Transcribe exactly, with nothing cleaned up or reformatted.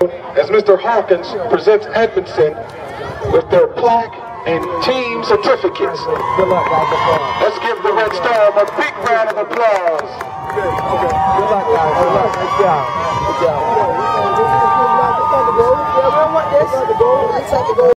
as Mister Hawkins presents Edmondson with their plaque and team certificates. Good luck, guys. Let's give the Red Storm a big round of applause. Okay. Good luck, guys. Good luck. Good job. Good job. Yeah, we want this.